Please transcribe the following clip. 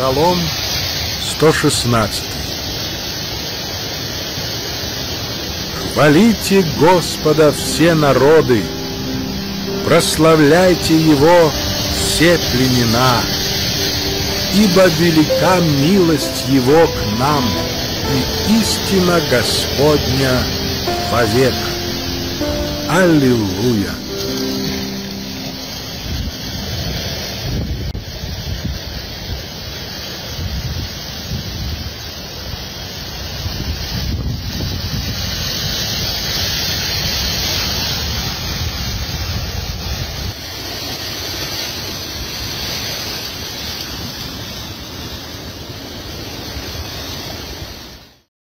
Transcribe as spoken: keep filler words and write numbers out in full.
Псалом сто шестнадцатый. Хвалите Господа все народы, прославляйте Его все племена, ибо велика милость Его к нам, и истина Господня вовек. Аллилуйя!